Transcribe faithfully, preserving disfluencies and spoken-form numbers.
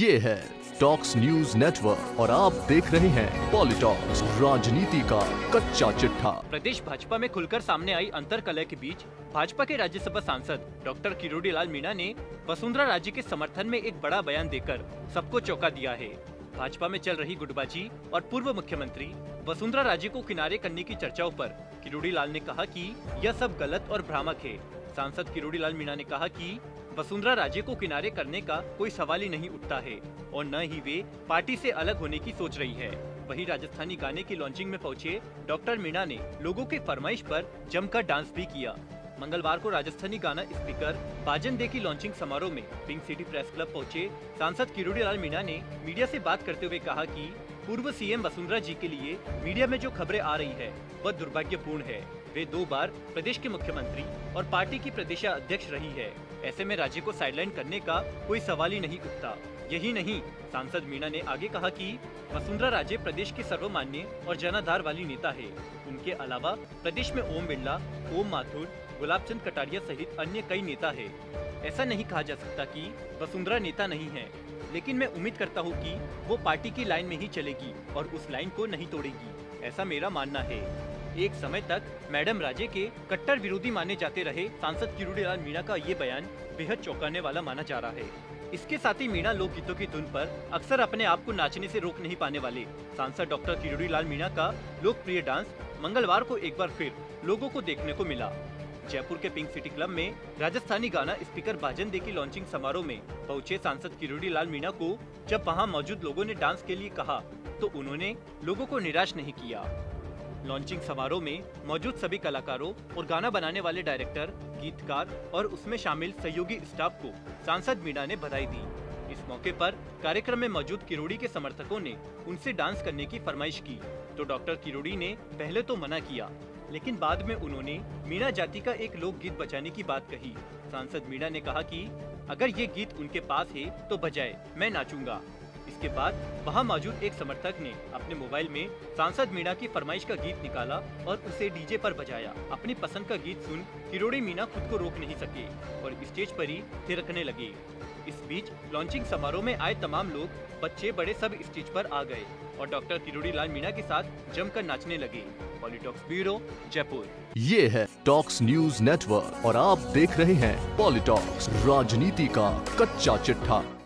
ये है talks news network और आप देख रहे हैं पॉलिटॉक्स, राजनीति का कच्चा चिट्ठा। प्रदेश भाजपा में खुलकर सामने आई अंतर कलह के बीच भाजपा के राज्यसभा सांसद डॉक्टर किरोड़ी लाल मीणा ने वसुंधरा राजे के समर्थन में एक बड़ा बयान देकर सबको चौंका दिया है। भाजपा में चल रही गुटबाजी और पूर्व मुख्यमंत्री वसुंधरा राजे को किनारे करने की चर्चाओं पर किरोड़ी लाल ने कहा कि यह सब गलत और भ्रामक है। सांसद किरोड़ी लाल मीणा ने कहा कि वसुंधरा राजे को किनारे करने का कोई सवाल ही नहीं उठता है और न ही वे पार्टी से अलग होने की सोच रही है। वहीं राजस्थानी गाने की लॉन्चिंग में पहुंचे डॉक्टर मीणा ने लोगों के फरमाइश पर जमकर डांस भी किया। मंगलवार को राजस्थानी गाना स्पीकर बाजन दे की लॉन्चिंग समारोह में पिंक सिटी प्रेस क्लब पहुंचे सांसद किरोड़ी लाल मीणा ने मीडिया से बात करते हुए कहा कि पूर्व सीएम वसुंधरा जी के लिए मीडिया में जो खबरें आ रही है वह दुर्भाग्यपूर्ण है। वे दो बार प्रदेश के मुख्यमंत्री और पार्टी की प्रदेश अध्यक्ष रही है। ऐसे में राज्य को साइडलाइन करने का कोई सवाल ही नहीं उठता। यही नहीं, सांसद मीणा ने आगे कहा कि वसुंधरा राजे प्रदेश की सर्वमान्य और जनाधार वाली नेता है। उनके अलावा प्रदेश में ओम बिरला, ओम माथुर, गुलाब चंद कटारिया सहित अन्य कई नेता है। ऐसा नहीं कहा जा सकता कि वसुंधरा नेता नहीं है, लेकिन मैं उम्मीद करता हूँ कि वो पार्टी की लाइन में ही चलेगी और उस लाइन को नहीं तोड़ेगी, ऐसा मेरा मानना है। एक समय तक मैडम राजे के कट्टर विरोधी माने जाते रहे सांसद किरोड़ी लाल मीणा का ये बयान बेहद चौंकाने वाला माना जा रहा है। इसके साथ ही मीणा लोकगीतों की धुन पर अक्सर अपने आप को नाचने से रोक नहीं पाने वाले सांसद डॉक्टर किरोड़ी लाल मीणा का लोकप्रिय डांस मंगलवार को एक बार फिर लोगों को देखने को मिला। जयपुर के पिंक सिटी क्लब में राजस्थानी गाना स्पीकर बाजन दे की लॉन्चिंग समारोह में पहुंचे सांसद किरोड़ी लाल मीणा को जब वहां मौजूद लोगों ने डांस के लिए कहा तो उन्होंने लोगों को निराश नहीं किया। लॉन्चिंग समारोह में मौजूद सभी कलाकारों और गाना बनाने वाले डायरेक्टर, गीतकार और उसमें शामिल सहयोगी स्टाफ को सांसद मीणा ने बधाई दी। इस मौके पर कार्यक्रम में मौजूद किरोड़ी के समर्थकों ने उनसे डांस करने की फरमाइश की तो डॉक्टर किरोड़ी ने पहले तो मना किया, लेकिन बाद में उन्होंने मीणा जाति का एक लोकगीत बजाने की बात कही। सांसद मीणा ने कहा कि अगर ये गीत उनके पास है तो बजाए, मैं नाचूंगा। इसके बाद वहां मौजूद एक समर्थक ने अपने मोबाइल में सांसद मीणा की फरमाइश का गीत निकाला और उसे डीजे पर बजाया। अपनी पसंद का गीत सुन किरोड़ी मीणा खुद को रोक नहीं सके और स्टेज पर ही थिरकने लगे। इस बीच लॉन्चिंग समारोह में आए तमाम लोग, बच्चे बड़े सब स्टेज पर आ गए और डॉक्टर किरोड़ी लाल मीणा के साथ जमकर नाचने लगे। Politalks bureau, Jaipur. ये है टॉक्स न्यूज नेटवर्क और आप देख रहे हैं पॉलिटॉक्स, राजनीति का कच्चा चिट्ठा।